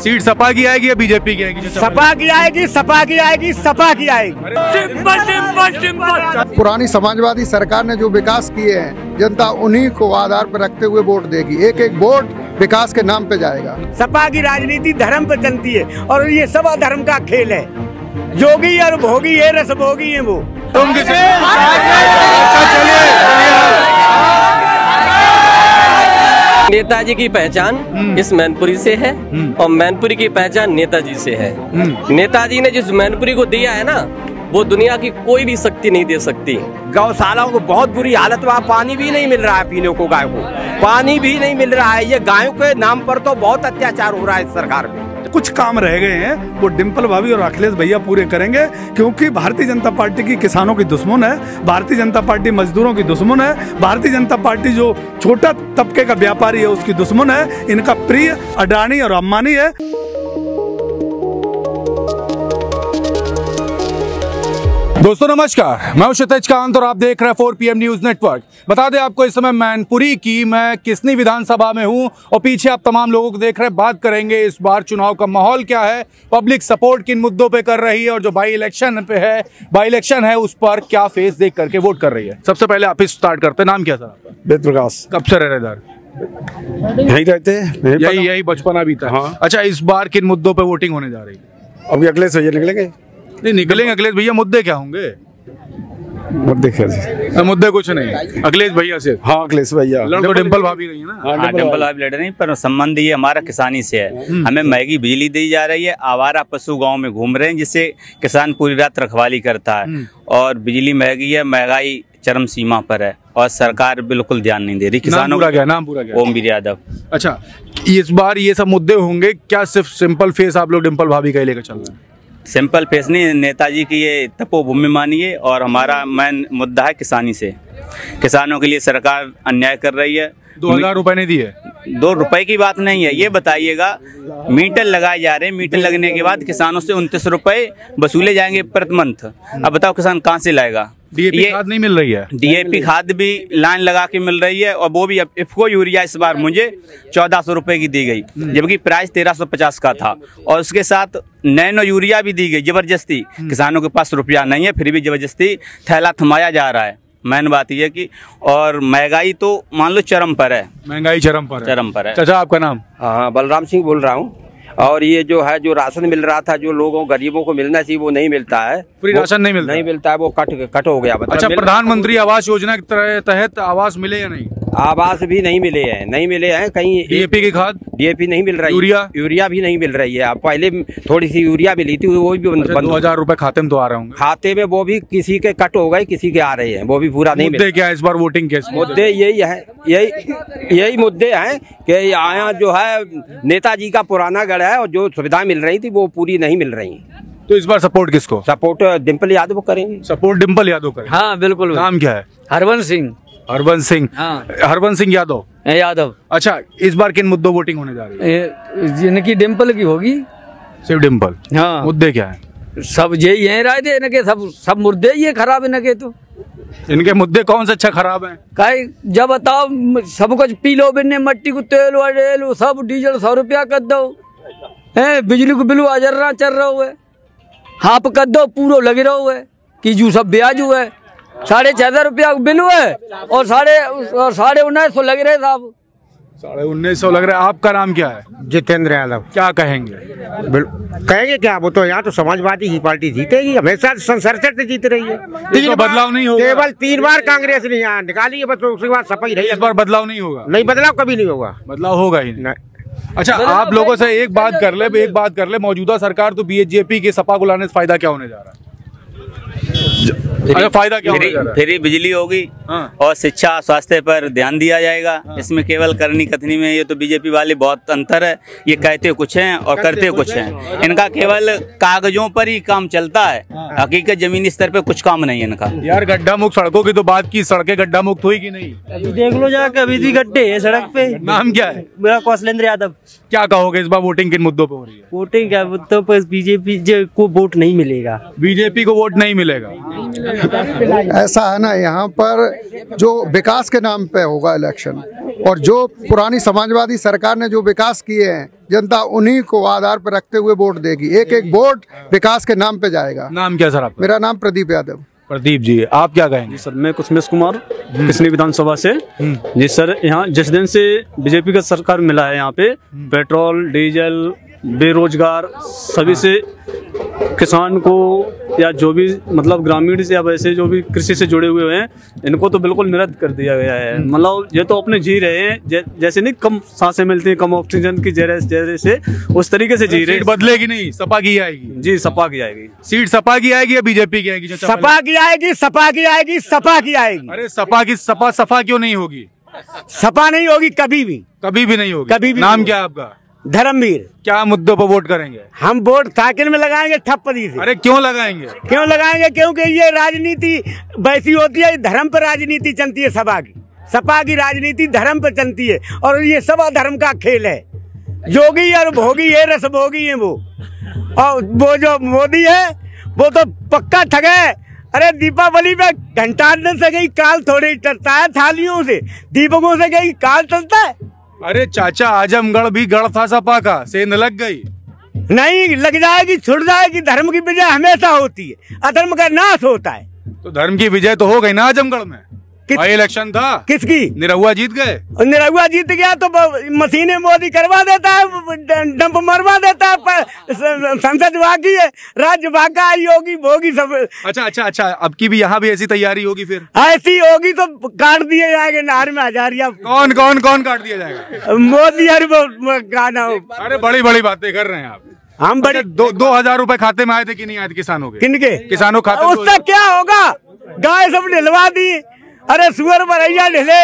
Seat Sapa की आएगी या बीजेपी की आएगी? सपा की आएगी, सपा की आएगी, सपा की आएगी। पुरानी समाजवादी सरकार ने जो विकास किए हैं, जनता उन्हीं को आधार पर रखते हुए वोट देगी। एक एक वोट विकास के नाम पे जाएगा। सपा की राजनीति धर्म पर चलती है और ये सब अधर्म का खेल है। जोगी और भोगी है, रसभोगी है वो। तुम किसे नेताजी की पहचान इस मैनपुरी से है और मैनपुरी की पहचान नेताजी से है। नेताजी ने जिस मैनपुरी को दिया है ना, वो दुनिया की कोई भी शक्ति नहीं दे सकती। गौशालाओं को बहुत बुरी हालत, वहाँ पानी भी नहीं मिल रहा है पीने को, गाय को पानी भी नहीं मिल रहा है। ये गायों के नाम पर तो बहुत अत्याचार हो रहा है सरकार में। कुछ काम रह गए हैं, वो डिम्पल भाभी और अखिलेश भैया पूरे करेंगे, क्योंकि भारतीय जनता पार्टी की किसानों की दुश्मन है, भारतीय जनता पार्टी मजदूरों की दुश्मन है, भारतीय जनता पार्टी जो छोटा तबके का व्यापारी है उसकी दुश्मन है। इनका प्रिय अडानी और अंबानी है। दोस्तों नमस्कार, मैं हूं क्षितिज कांत और आप देख रहे हैं 4 PM न्यूज नेटवर्क। बता दें आपको, इस समय मैनपुरी की मैं किसनी विधानसभा में हूं और पीछे आप तमाम लोगों को देख रहे हैं। बात करेंगे इस बार चुनाव का माहौल क्या है, पब्लिक सपोर्ट किन मुद्दों पे कर रही है और जो बाई इलेक्शन है उस पर क्या फेस देख करके वोट कर रही है। सबसे पहले आप स्टार्ट करते हैं। नाम क्या था? वेद प्रकाश। कब से रह इधर? यही रहते हैं, यही बचपना भी था। हाँ। अच्छा, इस बार किन मुद्दों पे वोटिंग होने जा रही है? अभी अखिलेश भैया निकलेंगे। नहीं निकलेंगे अखिलेश भैया। मुद्दे क्या होंगे? मुद्दे कुछ नहीं, अखिलेश भैया से। हाँ, अखिलेश भैया। तो डिम्पल भाभी रही है ना? हाँ, डिम्पल भाभी लड़ रही, पर संबंध ये हमारा किसानी से है। हमें महंगी बिजली दी जा रही है, आवारा पशु गांव में घूम रहे हैं, जिससे किसान पूरी रात रखवाली करता है और बिजली महंगी है, महंगाई चरम सीमा पर है और सरकार बिल्कुल ध्यान नहीं दे रही किसानों का। नाम पूरा क्या? ओमवीर यादव। अच्छा, इस बार ये सब मुद्दे होंगे क्या? सिर्फ सिंपल फेस आप लोग डिम्पल भाभी का ही लेकर चल रहे हैं? सिंपल फेस नहीं, नेताजी की ये तपोभूमि मानिए और हमारा मेन मुद्दा है किसानी से। किसानों के लिए सरकार अन्याय कर रही है। 2000 रुपए नहीं दिए? 2 रुपए की बात नहीं है, ये बताइएगा। मीटर लगाए जा रहे हैं, मीटर लगने के बाद किसानों से 29 रुपए वसूले जाएंगे प्रति मंथ। अब बताओ किसान कहाँ से लाएगा? डीएपी खाद नहीं मिल रही है? डीएपी खाद भी लाइन लगा के मिल रही है और वो भी इफको यूरिया इस बार मुझे 1400 रुपए की दी गई, जबकि प्राइस 1350 का था। और उसके साथ नैनो यूरिया भी दी गई जबरदस्ती। किसानों के पास रुपया नहीं है, फिर भी जबरदस्ती थैला थमाया जा रहा है। मेन बात यह कि और महंगाई तो मान लो चरम पर है। महंगाई चरम पर है। चाचा आपका नाम? हाँ, बलराम सिंह बोल रहा हूँ। और ये जो है, जो राशन मिल रहा था, जो लोगों गरीबों को मिलना चाहिए, वो नहीं मिलता है। फ्री राशन नहीं मिलता है, वो कट हो गया। अच्छा, प्रधानमंत्री आवास योजना के तहत आवास मिले या नहीं? आवास भी नहीं मिले हैं कहीं। डीएपी की खाद? डीएपी नहीं मिल रही। यूरिया भी नहीं मिल रही है। अब पहले थोड़ी सी यूरिया मिली थी, वो भी 2000 रुपए खाते में तो आ रहे होंगे। खाते में वो भी किसी के कट हो गए, किसी के आ रहे हैं, वो भी पूरा नहीं। मुद्दे क्या है इस बार वोटिंग के? मुद्दे यही मुद्दे हैं कि यहाँ जो है नेताजी का पुराना गढ़ है और जो सुविधाएं मिल रही थी वो पूरी नहीं मिल रही। तो इस बार सपोर्ट किसको? सपोर्ट डिम्पल यादव को करेंगे। सपोर्ट डिम्पल यादव करेंगे? हाँ बिल्कुल। नाम क्या है? हरवंश सिंह। हाँ। हरवंश सिंह यादव। अच्छा, इस बार किन मुद्दों वोटिंग होने जा रही है? इनकी डिम्पल की होगी। सिर्फ डिम्पल? हाँ। मुद्दे क्या है? सब यही है राय थे इनके, सब मुद्दे ये खराब इनके। तो इनके मुद्दे कौन से अच्छा खराब है? कई जब बताओ, सब कुछ पी लो, बिन्ने मट्टी को तेल वडेल सब, डीजल 100 रुपया कर दो है, बिजली को बिल अजर चल रहा हुआ है, हाफ कर दो पूरा लगे रहो है कि जू सब ब्याज हुआ है। 6,500 रुपया बिल हुआ है और 1950 लग रहे साहब। 1950 लग रहा है। आपका नाम क्या है? जितेंद्र यादव। क्या कहेंगे? कहेंगे क्या, वो तो यहाँ तो समाजवादी की पार्टी जीतेगी, हमेशा संसद जीत रही है। तो बदलाव नहीं होगा? केवल 3 बार कांग्रेस ने यहाँ निकाली है, बस उसके बाद सफाई रही। इस बार बदलाव नहीं होगा? नहीं, बदलाव कभी नहीं होगा। बदलाव होगा ही नहीं। अच्छा, आप लोगों से एक बात कर ले, मौजूदा सरकार तो बीजेपी के सपा को लाने से फायदा क्या होने जा रहा है? फायदा क्या होने जा रहा है? फ्री बिजली होगी। हाँ। और शिक्षा स्वास्थ्य पर ध्यान दिया जाएगा। हाँ। इसमें केवल करनी कथनी में ये तो बीजेपी वाले बहुत अंतर है। ये कहते कुछ हैं और करते कुछ हैं। इनका केवल कागजों पर ही काम चलता है। हाँ। हकीकत जमीनी स्तर पे कुछ काम नहीं है इनका। यार, गड्ढा मुक्त सड़कों की तो बात की, सड़कें गड्ढा मुक्त हुई कि नहीं? अभी देख लो जाके, अभी भी गड्ढे है सड़क पे। नाम क्या है? मेरा कौशलेंद्र यादव। क्या कहोगे इस बार वोटिंग किन मुद्दों पे हो रही है? वोटिंग क्या मुद्दों पर? बीजेपी को वोट नहीं मिलेगा। बीजेपी को वोट नहीं मिलेगा? ऐसा है ना, यहाँ पर जो विकास के नाम पे होगा इलेक्शन, और जो पुरानी समाजवादी सरकार ने जो विकास किए हैं जनता उन्हीं को आधार पर रखते हुए वोट देगी। एक एक वोट विकास के नाम पे जाएगा। नाम क्या सर आपका? मेरा नाम प्रदीप यादव। प्रदीप जी, आप क्या कहेंगे? सर मैं कुसमेश कुमार, किसनी विधानसभा से। जी सर, यहाँ जिस दिन से बीजेपी का सरकार मिला है, यहाँ पे पेट्रोल डीजल बेरोजगार सभी से किसान को या जो भी मतलब ग्रामीण से या वैसे जो भी कृषि से जुड़े हुए हैं, इनको तो बिल्कुल निरस्त कर दिया गया है। मतलब ये तो अपने जी रहे हैं जैसे नहीं कम सांसें मिलती हैं, कम ऑक्सीजन की जैसे उस तरीके से जी रहे हैं। बदलेगी नहीं, सपा की आएगी। जी सपा की आएगी। सीट सपा की आएगी या बीजेपी की आएगी? सपा की आएगी, सपा की आएगी, सपा की आएगी। अरे सपा की सपा क्यों नहीं होगी? सपा नहीं होगी कभी भी, कभी भी नहीं होगी। कभी भी। नाम क्या है आपका? धर्मवीर। क्या मुद्दों पर वोट करेंगे? हम वोट साइकिल में लगाएंगे ठप्पदी से। अरे क्यों लगाएंगे? क्यों लगाएंगे? क्योंकि ये राजनीति वैसी होती है, धर्म पर राजनीति चलती है। सपा की राजनीति धर्म पर चलती है, और ये सभा धर्म का खेल है। योगी और भोगी ये रस भोगी है वो, और वो जो मोदी है वो तो पक्का ठग है। अरे दीपावली में घंटाने से गई काल थोड़ी चलता है, थालियों से दीपकों से गई काल चलता है। अरे चाचा, आजमगढ़ भी गढ़ था सपा का, सेंध लग गई। नहीं लग जाएगी, छुट जाएगी। धर्म की विजय हमेशा होती है, अधर्म का नाश होता है। तो धर्म की विजय तो हो गई ना आजमगढ़ में। भाई इलेक्शन था, किसकी? निरहुआ जीत गए। निरहुआ जीत गया तो मशीनें मोदी करवा देता है, डंप मरवा देता है। संसद बाकी है, राज्य बाका, योगी भोगी सब। अच्छा, अब की भी यहाँ भी ऐसी तैयारी होगी? फिर ऐसी होगी तो काट दिए जाएंगे नहर में हजारिया। कौन काट दिया जाएगा? मोदी और गाना। अरे बड़ी बड़ी बातें कर रहे हैं आप। हम बड़े 2,000 रुपए खाते में आए थे कि नहीं आए थे किसानों के? किनके? किसानों खाते। उसका क्या होगा? गाय सब ढिलवा दी। अरे सुअर बरैया ढिले,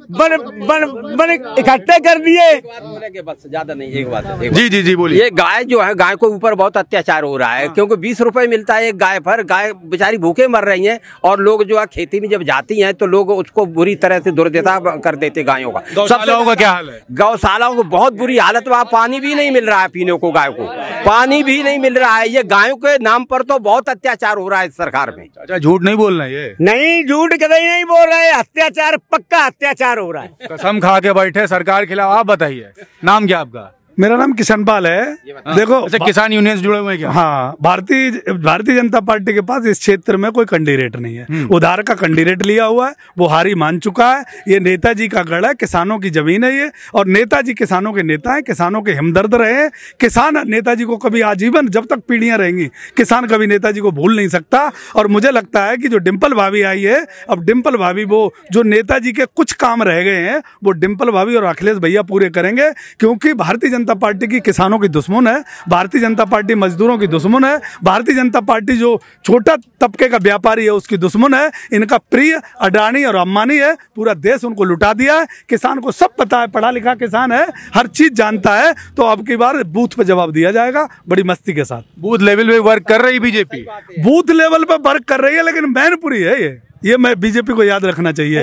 बन इकट्ठे कर दिए। बस ज्यादा नहीं, एक बात है। जी बोलिए। ये गाय जो है, गाय को ऊपर बहुत अत्याचार हो रहा है। क्योंकि 20 रुपए मिलता है एक गाय पर। गाय बेचारी भूखे मर रही हैं, और लोग जो है खेती में जब जाती हैं तो लोग उसको बुरी तरह से दुर्दशा कर देते गायों का। गौशालाओं का क्या हाल है? गौशालाओं को बहुत बुरी हालत। वहाँ पानी भी नहीं मिल रहा है पीने को, गाय को पानी भी नहीं मिल रहा है। ये गायों के नाम पर तो बहुत अत्याचार हो रहा है इस सरकार में। अच्छा, झूठ नहीं बोलना ये। नहीं, झूठ कभी नहीं बोल रहे। अत्याचार, पक्का अत्याचार हो रहा है। कसम खा के बैठे सरकार के खिलाफ। आप बताइए, नाम क्या आपका? मेरा नाम किशन पाल है। देखो, अच्छा, किसान यूनियन से जुड़े हुए हैं क्या? हाँ, भारतीय जनता पार्टी के पास इस क्षेत्र में कोई कैंडिडेट नहीं है। उधार का कैंडिडेट लिया हुआ है, वो हारी मान चुका है। ये नेताजी का गढ़ है, किसानों की जमीन है ये, और नेताजी किसानों के नेता है, किसानों के हमदर्द रहे हैं। किसान नेताजी को कभी आजीवन, जब तक पीढ़ियां रहेंगी, किसान कभी नेताजी को भूल नहीं सकता। और मुझे लगता है कि जो डिम्पल भाभी आई है, अब डिम्पल भाभी वो जो नेताजी के कुछ काम रह गए हैं वो डिम्पल भाभी और अखिलेश भैया पूरे करेंगे। क्योंकि भारतीय जनता पार्टी की किसानों की दुश्मन है, भारतीय जनता पार्टी मजदूरों की दुश्मन है, भारतीय जनता पार्टी जो छोटा तबके का व्यापारी है उसकी दुश्मन है। इनका प्रिय अडानी और अंबानी है, पूरा देश उनको लुटा दिया है। किसान को सब पता है, पढ़ा लिखा किसान है, हर चीज जानता है। तो अब की बार बूथ पे जवाब दिया जाएगा बड़ी मस्ती के साथ। बूथ लेवल पे वर्क कर रही बीजेपी? बूथ लेवल पे वर्क कर रही है, लेकिन मैनपुरी है ये मैं बीजेपी को याद रखना चाहिए।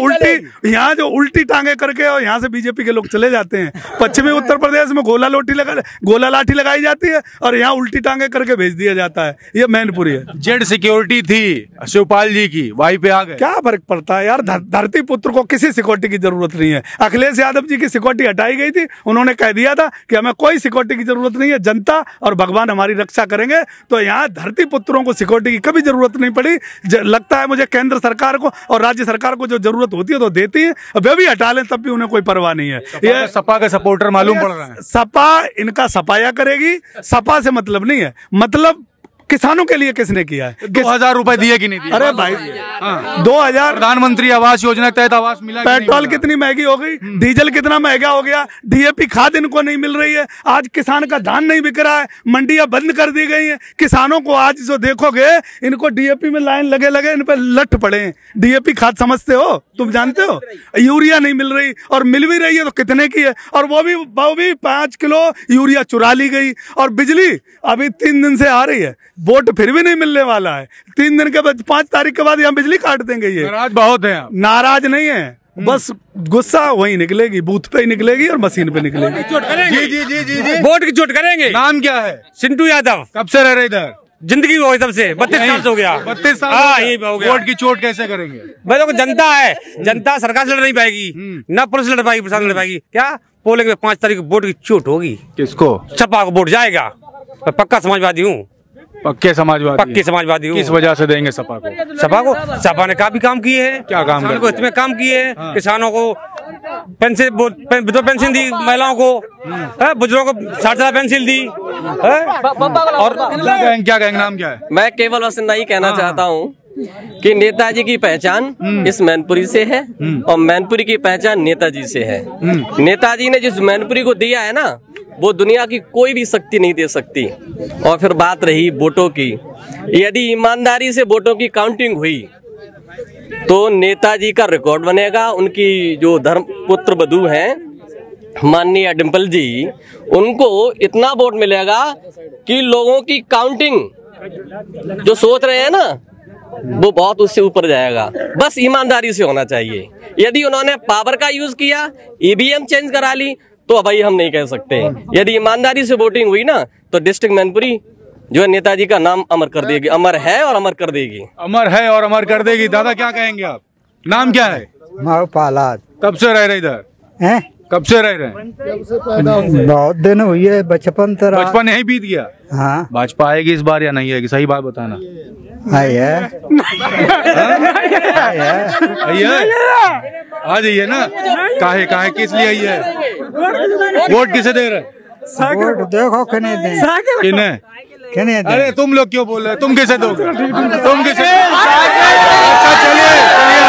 यहाँ जो उल्टी टांगे करके और यहाँ से बीजेपी के लोग चले जाते हैं। पश्चिमी उत्तर प्रदेश में गोला लाठी लगाई जाती है और यहाँ उल्टी टांगे करके भेज दिया जाता है। ये मैनपुरी है। जेड सिक्योरिटी थी शिवपाल जी की, वहीं पे आ गए। क्या फर्क पड़ता है यार? धरती पुत्र को किसी सिक्योरिटी की जरूरत नहीं है। अखिलेश यादव जी की सिक्योरिटी हटाई गई थी, उन्होंने कह दिया था कि हमें कोई सिक्योरिटी की जरूरत नहीं है, जनता और भगवान हमारी रक्षा करेंगे। तो यहाँ धरती पुत्रों को सिक्योरिटी की कभी जरूरत नहीं पड़ी। लगता है मुझे केंद्र सरकार को और राज्य सरकार को जो जरूरत होती है तो देती है, वे भी हटा लें तब भी उन्हें कोई परवाह नहीं है। ये सपा का सपोर्टर मालूम पड़ रहा है। सपा इनका सपाया करेगी, सपा से मतलब नहीं है। मतलब किसानों के लिए किसने किया है? 2,000 रुपए दिए कि नहीं दिए? अरे भाई, 2000 प्रधानमंत्री आवास योजना के तहत आवास मिला? पेट्रोल कितनी महंगी हो गई, डीजल कितना महंगा हो गया, डीएपी खाद इनको नहीं मिल रही है। आज किसान का धान नहीं बिक रहा है, मंडियां बंद कर दी गई हैं। किसानों को आज जो देखोगे, इनको डीएपी में लाइन लगे इन पे लट पड़े हैं। डीएपी खाद समझते हो? तुम जानते हो? यूरिया नहीं मिल रही, और मिल भी रही है तो कितने की है? और वो भी 5 किलो यूरिया चुरा ली गई। और बिजली अभी 3 दिन से आ रही है, वोट फिर भी नहीं मिलने वाला है। 3 दिन के बाद, 5 तारीख के बाद यहाँ बिजली काट देंगे। ये नाराज बहुत है। नाराज नहीं है, बस गुस्सा वही निकलेगी, बूथ पे ही निकलेगी और मशीन पे निकलेगी। जी। वोट की चोट करेंगे। नाम क्या है? चिंटू यादव। कब से रह रहे इधर? जिंदगी हो गई तब से 32 साल से हो गया। 32 साल हाँ, यही हो गया। वोट की चोट कैसे करेंगे? भाई देखो जनता है, जनता सरकार से लड़ नहीं पाएगी, ना पुलिस लड़ पाएगी, प्रशासन लड़ पाएगी। क्या पोलिंग में 5 तारीख को वोट की चोट होगी। किसको? सपा को वोट जाएगा। मैं पक्का समाजवादी हूँ, पक्के समाजवादी, पक्के समाजवादी हूँ। किस वजह से देंगे सपा को? सपा ने काफी काम किए हैं। क्या काम किसानों को इसमें काम किए हैं। किसानों को विधवा पेंशन दी, महिलाओं को, बुजुर्गों को 60 साल पेंशन दी। और क्या कहेंगे, नाम क्या है? मैं केवल बस इतना ही कहना चाहता हूँ कि नेताजी की पहचान इस मैनपुरी से है और मैनपुरी की पहचान नेताजी से है। नेताजी ने जिस मैनपुरी को दिया है ना, वो दुनिया की कोई भी शक्ति नहीं दे सकती। और फिर बात रही वोटों की, यदि ईमानदारी से वोटों की काउंटिंग हुई तो नेताजी का रिकॉर्ड बनेगा। उनकी जो धर्मपुत्र वधू हैं माननीय डिम्पल जी, उनको इतना वोट मिलेगा कि लोगों की काउंटिंग जो सोच रहे हैं ना, वो बहुत उससे ऊपर जाएगा। बस ईमानदारी से होना चाहिए। यदि उन्होंने पावर का यूज किया, ईवीएम चेंज करा ली, तो भाई हम नहीं कह सकते। यदि ईमानदारी से वोटिंग हुई ना, तो डिस्ट्रिक्ट मैनपुरी जो है नेताजी का नाम अमर कर देगी, अमर है और अमर कर देगी। अमर है और अमर कर देगी। दादा क्या कहेंगे आप? नाम क्या है? पालाद। कब से रह रहे इधर? हैं? कब से रह रहे हैं? बहुत दिन हुई है, बचपन तरह। बचपन यही बीत गया। हाँ। भाजपा आएगी इस बार या नहीं आएगी? सही बात बताना। आई है। आ जाइए ना। काहे किस लिए आई है? वोट किसे दे रहे? वोट देखो किन्हें किन्हें? अरे तुम लोग क्यों बोल रहे? तुम किसे दोगे? तुम किसे? अच्छा चलिए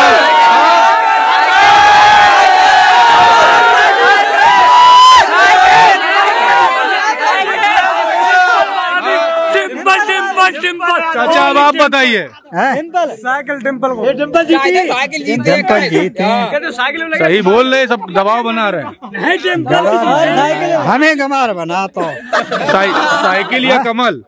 चाचा, अब आप बताइए। साइकिल डिम्पल को सही बोल रहे, सब दबाव बना रहे हैं। हमें गमार बना तो साइकिल या कमल?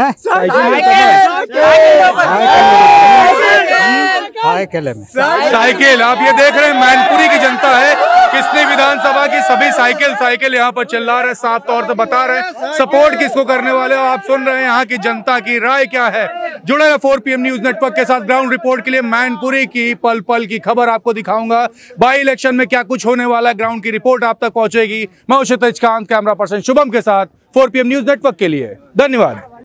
साइकिल। आप ये देख रहे हैं मैनपुरी की जनता है, किसने विधानसभा की सभी साइकिल यहाँ पर चिल्ला रहे, साफ तौर से बता रहे सपोर्ट किसको करने वाले हो। आप सुन रहे हैं यहाँ की जनता की राय क्या है। जुड़े रहे 4 PM न्यूज नेटवर्क के साथ। ग्राउंड रिपोर्ट के लिए मैनपुरी की पल पल की खबर आपको दिखाऊंगा। बाई इलेक्शन में क्या कुछ होने वाला है, ग्राउंड की रिपोर्ट आप तक पहुंचेगी। मैं क्षितिज कांत, कैमरा पर्सन शुभम के साथ 4 PM न्यूज नेटवर्क के लिए। धन्यवाद।